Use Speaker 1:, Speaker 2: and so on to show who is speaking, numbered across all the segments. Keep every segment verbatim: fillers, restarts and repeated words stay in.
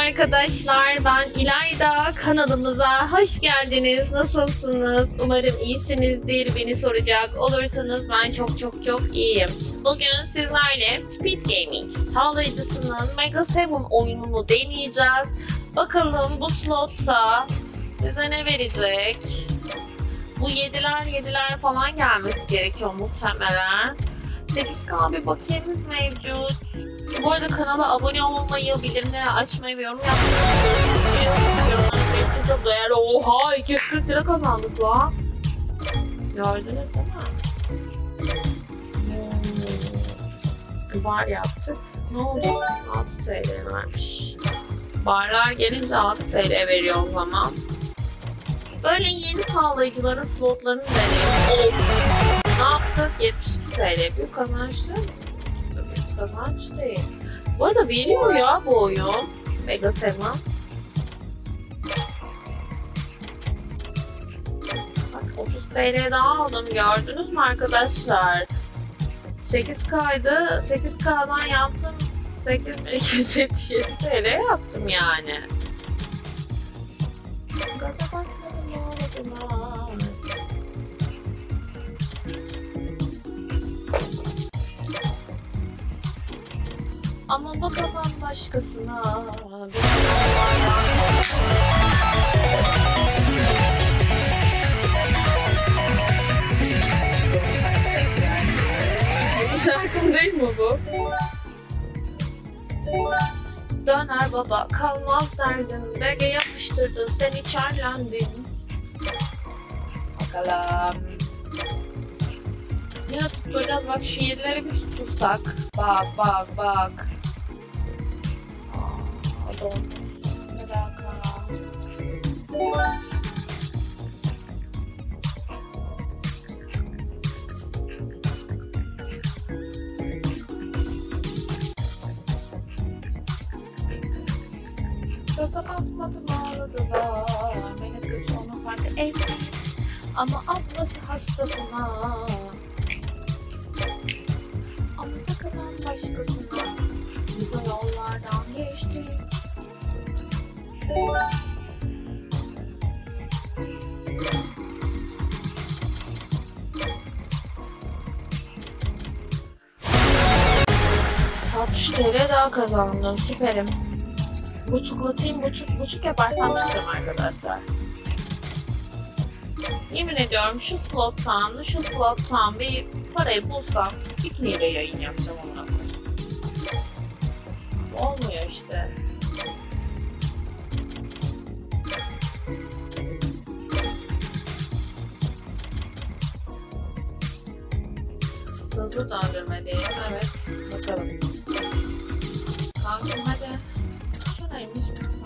Speaker 1: arkadaşlar, ben İlayda. Kanalımıza hoş geldiniz. Nasılsınız? Umarım iyisinizdir. Beni soracak olursanız ben çok çok çok iyiyim. Bugün sizlerle Speed Gaming sağlayıcısının Mega seven oyununu deneyeceğiz. Bakalım bu slotta bize ne verecek? Bu yediler yediler falan gelmesi gerekiyor muhtemelen. sekiz K bir bakiyemiz mevcut. Bu arada kanala abone olmayı, bildirimleri açmayı ve yorum yapmayı unutmayın. Çok değerli. Oha, iki yüz kırk lira kazandık la. Gördünüz değil mi? Hmm. Bar yaptık. Ne oldu? altı T L vermiş. Barlar gelince altı T L veriyor o zaman. Böyle yeni sağlayıcıların slotlarını deneyelim. Of. Ne yaptık? yetmiş iki T L. Büyük kazançlı. Büyük kazanç değil. Bu arada veriyor ya bu oyun. Mega seven. Bak otuz T L daha aldım. Gördünüz mü arkadaşlar? sekiz K'ydı. sekiz K'dan yaptım. sekiz bin iki yüz yetmiş yedi T L yaptım yani. Gaza basmadım ağladım. Ama bakamam başkasına. Bu şarkım değil mi bu? Döner baba kalmaz derdim. B G yapıştırdı seni çarlandım. Bakalım. Yine tutturacağız, bak şu yedileri bir tuttursak. Bak bak bak. Aa, doğru. Bir dakika. Gaza basmadım ağladılar. Beni kötü onu fark ettim. Ama ablası hastasına. Ama bakamam başkasına. Bize yollardan geçti. altmış T L daha kazandım. Süperim. Buçuklatayım, buçuk buçuk yaparsam çıkacağım arkadaşlar. Yemin ediyorum şu slottan, şu slottan bir parayı bulsam ikiliyle yayın yapacağım ona. Olmuyor işte. Hızlı döndürme değil, evet. Bakalım. Kankim hadi. Şu neymiş?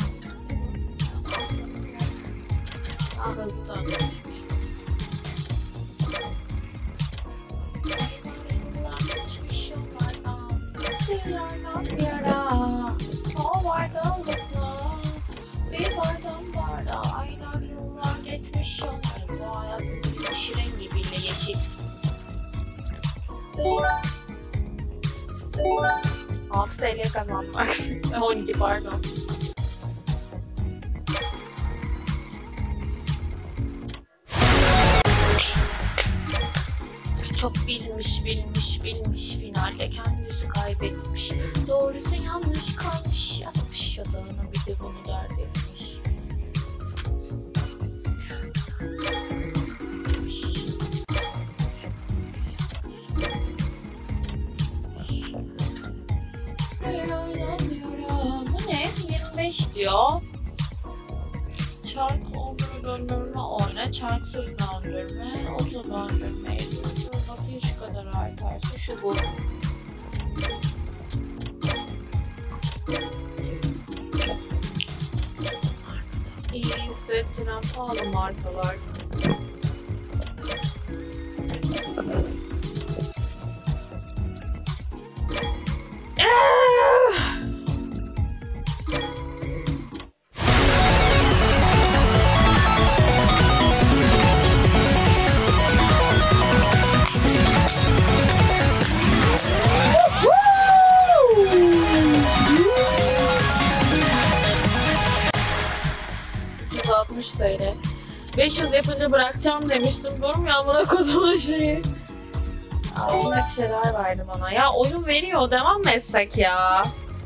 Speaker 1: Daha hızlı döndürme. O vardalıkla bir bardan barda aylar yıllar geçmiş yollar. Bu hayatın bir rengi bile yeşil. altı T L kazanmak. on iki pardon. Çok bilmiş, bilmiş, bilmiş, finalde kendisi kaybetmiş. Doğrusu yanlış kalmış, yatmış yatağına, bir de bunu dert etmiş. Bu ne? yirmi beş diyor. Çark over döndürme oyna, çarksız döndürme, oto döndürme ediyor. Bakayım şu kadar artarsa şu bu. İyi hissettiren pahalı markalar. beş yüz yapınca bırakacağım demiştim. Durmuyor amına kodumun şeyi. Ağzına bir şeyler verdi bana. Ya oyun veriyor. Devam mı etsek ya?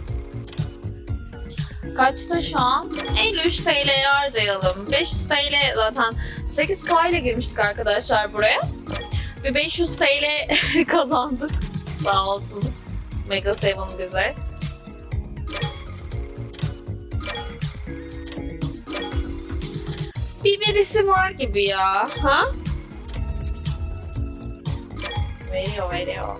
Speaker 1: Kaçta şu an? elli üç T L'ye harcayalım. beş yüz T L zaten. sekiz K ile girmiştik arkadaşlar buraya. Ve beş yüz T L kazandık. Sağ olsun Mega Seven bize. Bir birisi var gibi ya. Ha? Veriyor veriyor.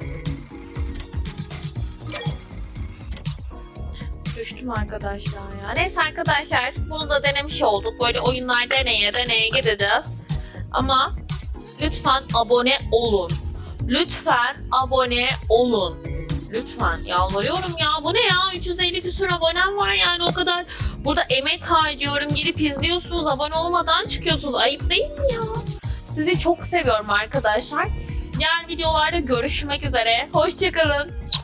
Speaker 1: Düştüm arkadaşlar ya. Neyse arkadaşlar bunu da denemiş olduk. Böyle oyunlar deneye deneye gideceğiz. Ama lütfen abone olun. Lütfen abone olun. Lütfen yalvarıyorum ya. Bu ne ya? üç yüz elli küsur abonem var yani o kadar. Burada emek harcıyorum. Gelip izliyorsunuz. Abone olmadan çıkıyorsunuz. Ayıp değil mi ya? Sizi çok seviyorum arkadaşlar. Diğer videolarda görüşmek üzere. Hoşçakalın.